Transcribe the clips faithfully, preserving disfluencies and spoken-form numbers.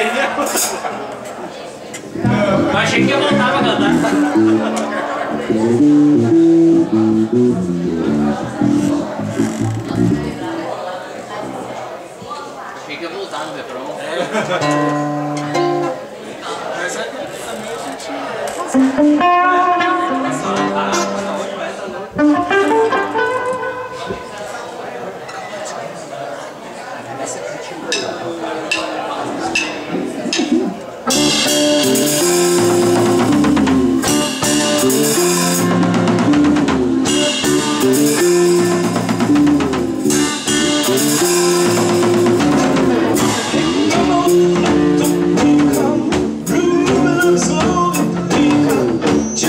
Eu achei que eu voltava a cantar. Achei que ia voltar no refrão. Mas é também a gente... Just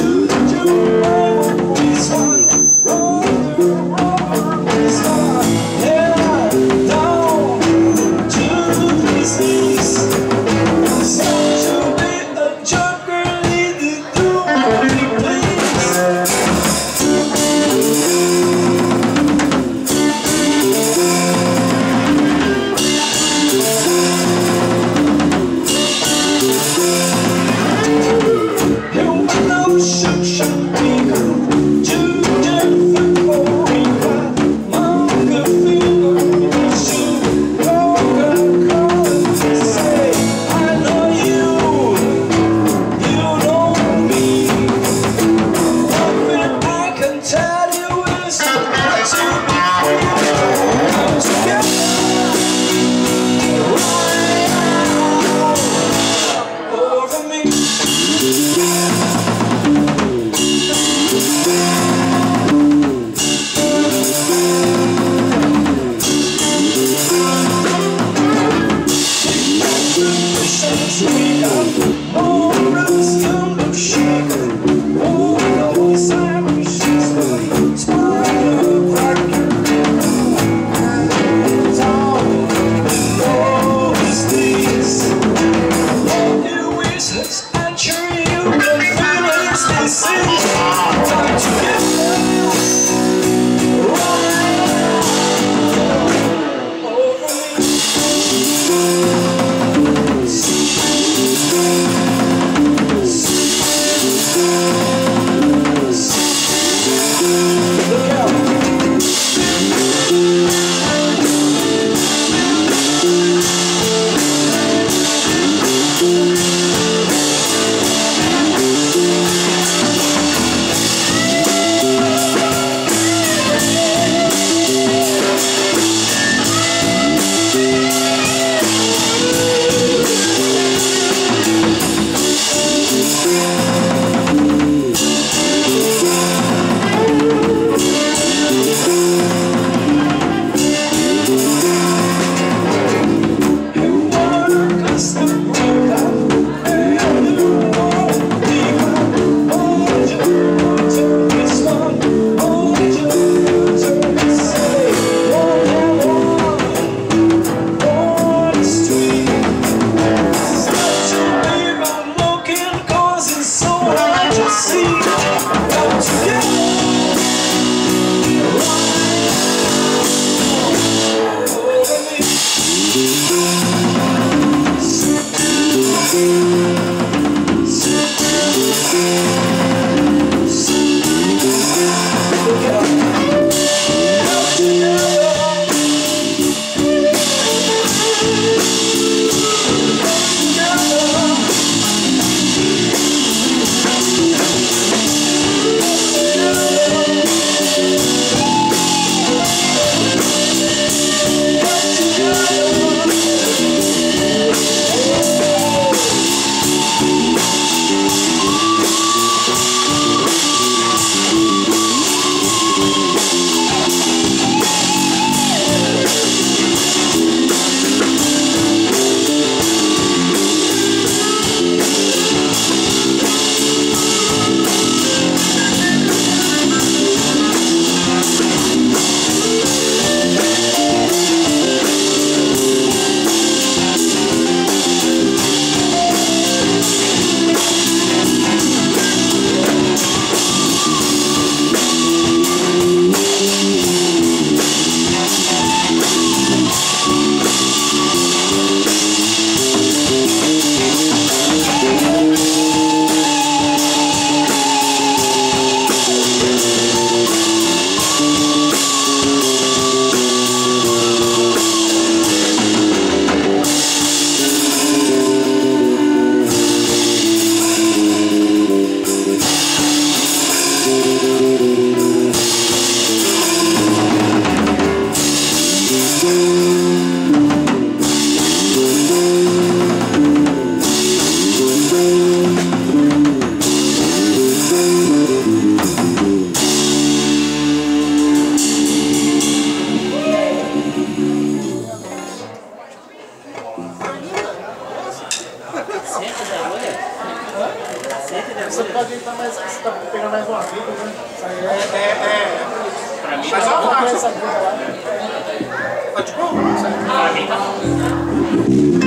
era mais um amigo, né? É, é, é. Pra mim Mas tá ó, bom. faixa. Tá de boa? Pra mim tá bom.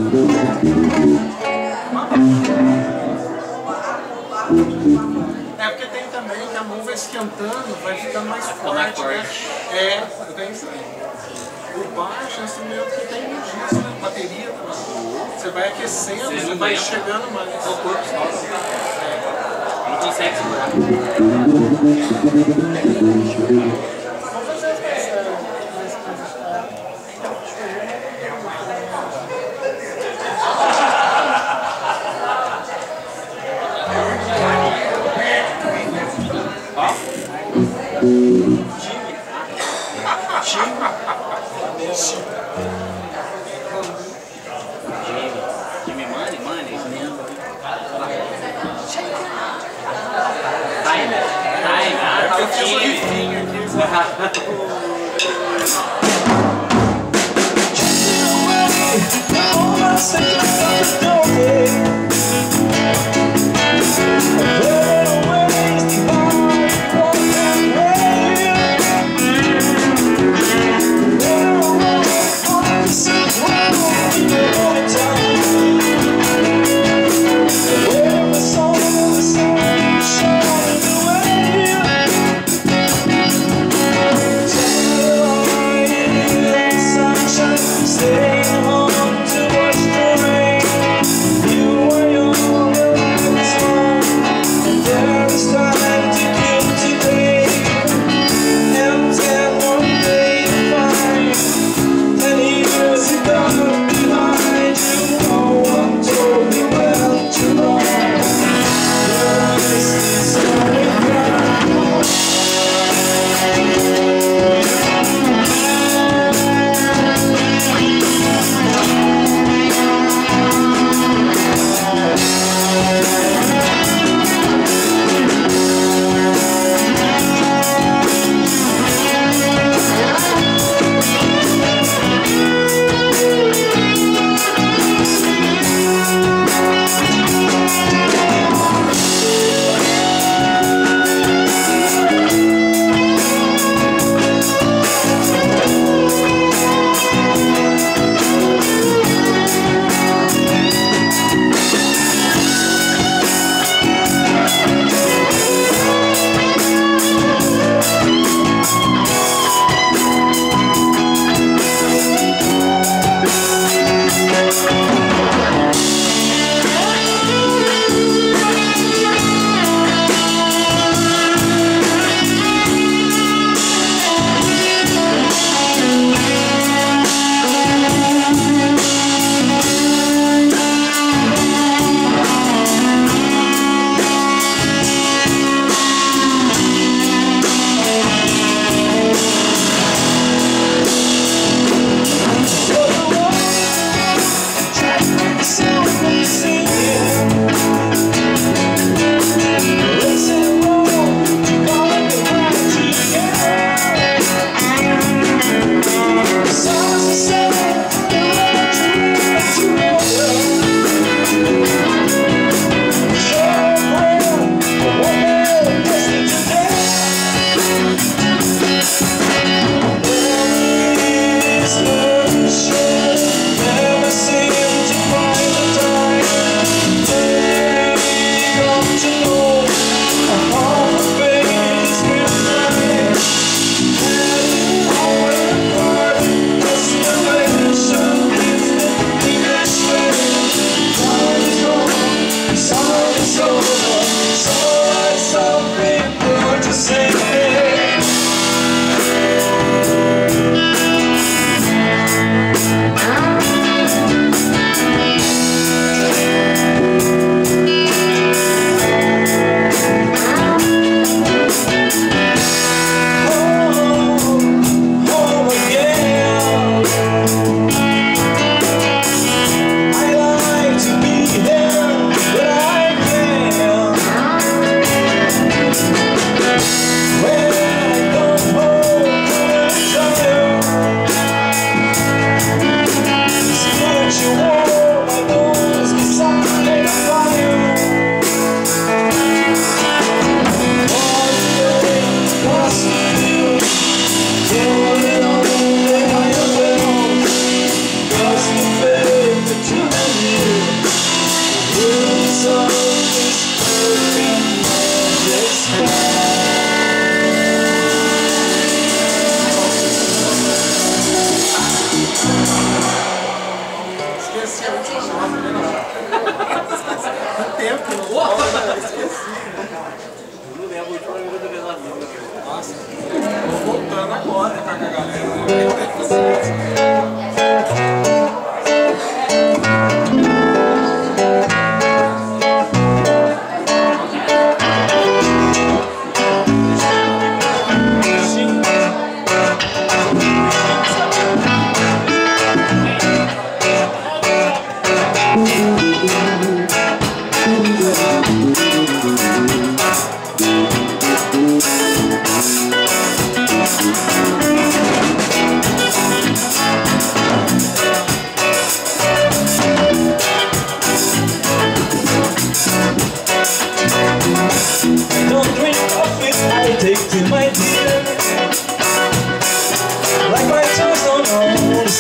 É porque tem também que a mão vai esquentando, vai ficando mais ficando mais forte, né? forte. É, tem isso aí. O baixo é um instrumento que tem energia, né? Bateria também. Você vai aquecendo, Você você não vai aguenta. chegando mais. O corpo solta. Não consegue segurar. Vamos fazer as coisas mais coisas. Jimmy Money, Money, isso mesmo. Time, time, ah, tá Eu o fiz um time. rifinho aqui, sabe? Tell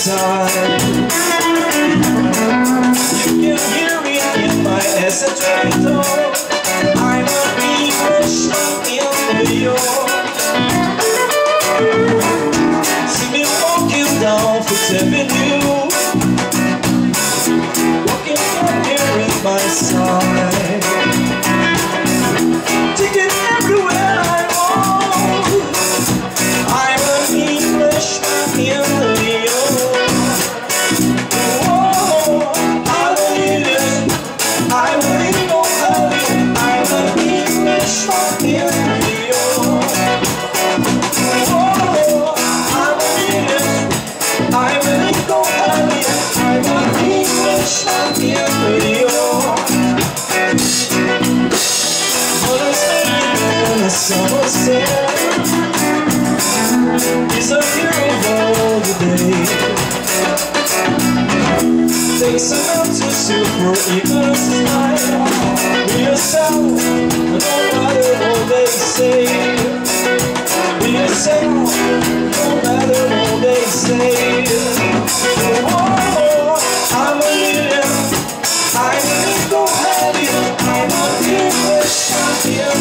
side. You can hear me in my accentuator. I'm an Englishman in New York. See me walking down Fifth Avenue, walking from here in my side. Taking everywhere I want. I'm an Englishman in New York. Oh, I believe it. I believe no hurry. I'm an Englishman in New York. Oh, I believe it. I believe no hurry. I'm an Englishman in New York. Somerset is a beautiful day. Takes a man to super eagles tonight. Be yourself, no matter what they say. Be yourself, no matter what they say. Oh, I'm a leader, I'm a little heavy, I'm a English champion.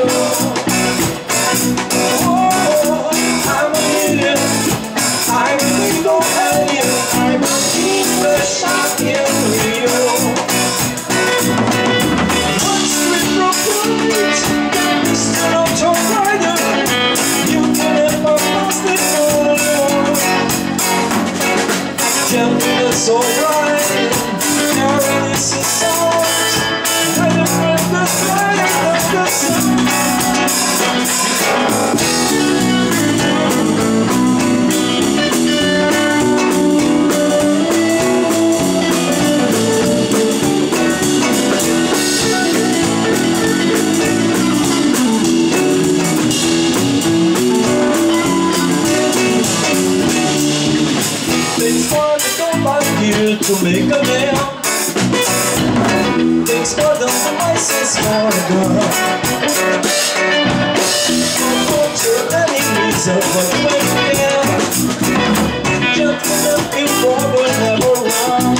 So bright, now this is songs, and the breakfast light of the sun. Things for the go by here to make a man. Things for the license for a girl. Put your enemies up what you can. Gentlemen involved never wrong.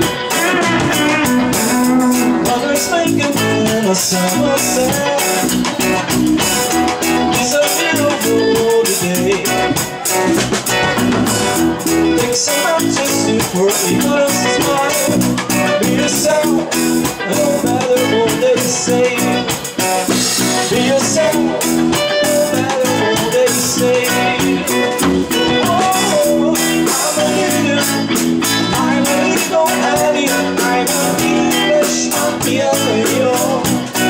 Mothers making in a Somerset. It's a beautiful day. Takes a man to super eagles smile. Be yourself, no matter what they say. Be yourself, no matter what they say. Oh, I'm a leader, I'm a little alien, I'm an Englishman in New York.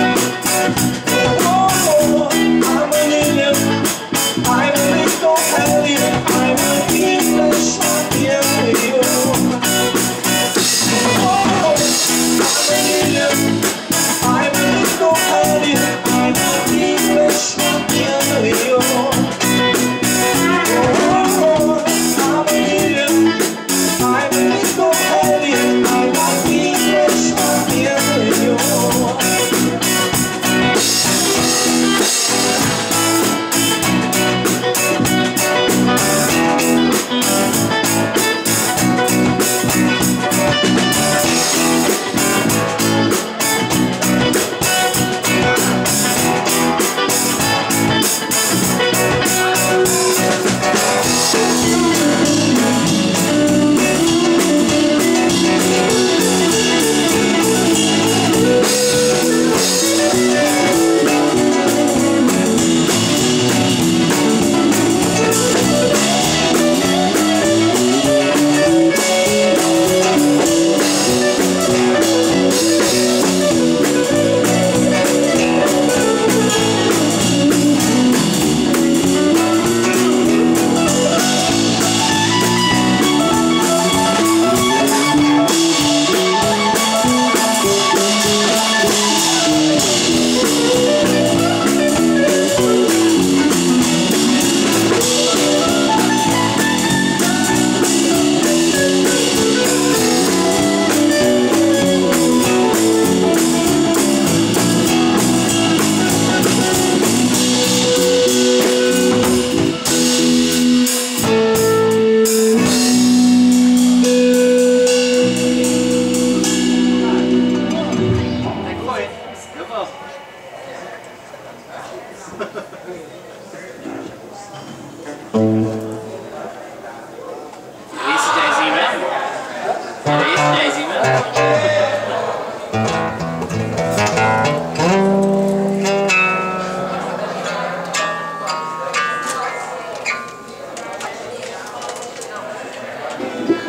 Oh, I'm a leader, I'm a little alien, I'm an Englishman in New York. Oh, I'm a leader.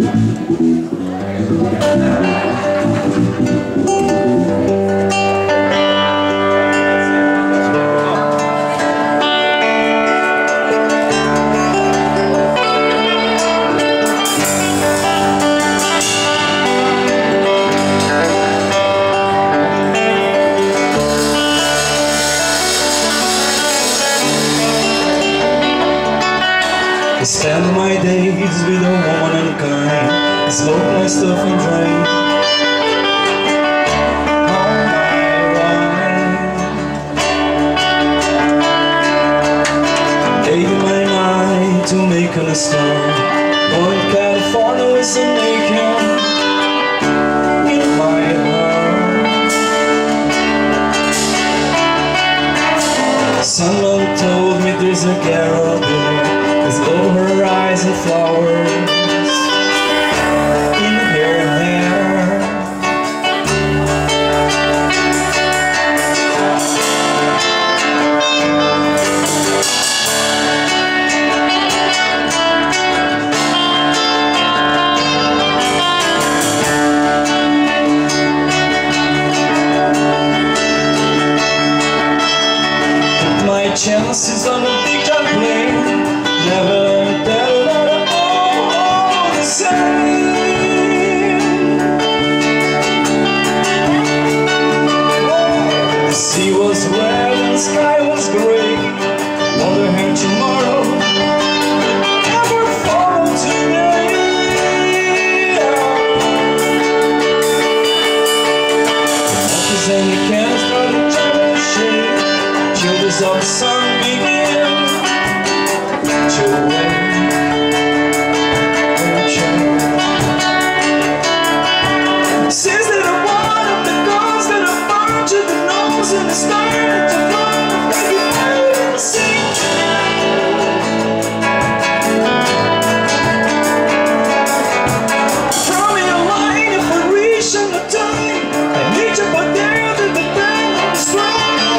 I spend my days with a woman unkind, smoke my stuff and drink all night long. Taking my mind to making a storm. Going to California with some making in my heart. Someone told me there's a girl there with low horizon flowers in her hair. My chances on a big job plane, never tell her all the same. The sea was red and the sky was gray. Wonder how tomorrow ever fall today. Monkeys and the cats got each other shade. Children of the sun begin to wait. Says that I want up the guns that I burn to the nose and the start to run. Baby, I didn't see. Throw me a line if I reach on the time. I need you, but there to the bend on the strong.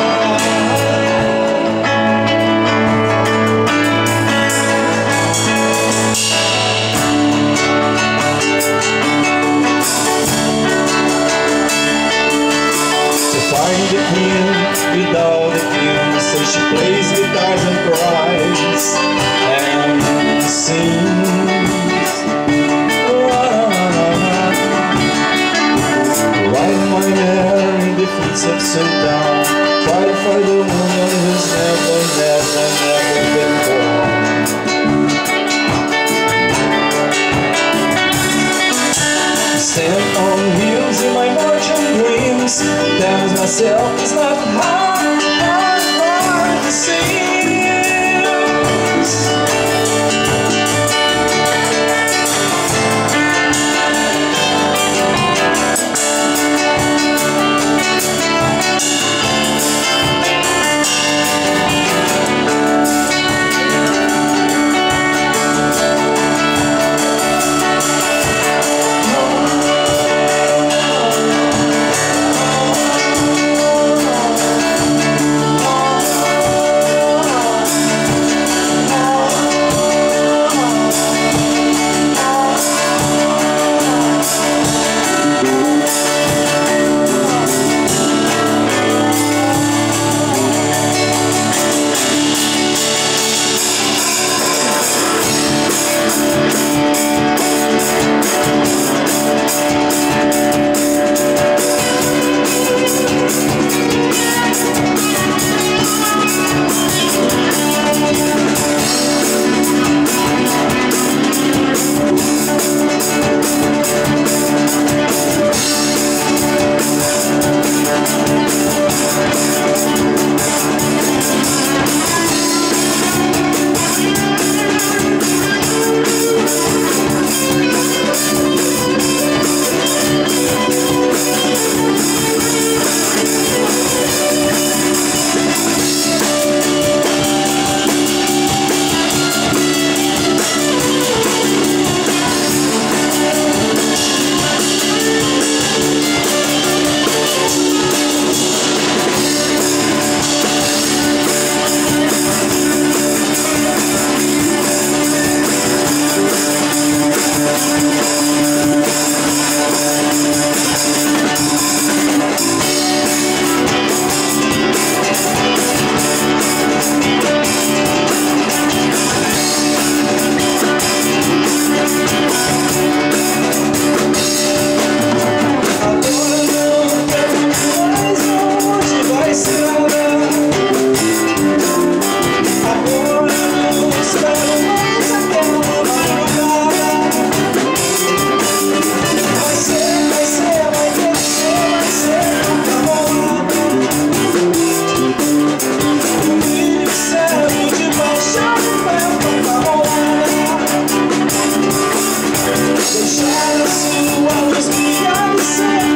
Find the queen without the king. Say she plays guitars and cries and sings. Ride my mare in the footsteps of down. Try to find the woman who's never, never, never been born. Stand on wheels in my marching dreams. Tells myself it's not hard, hard, hard to see. say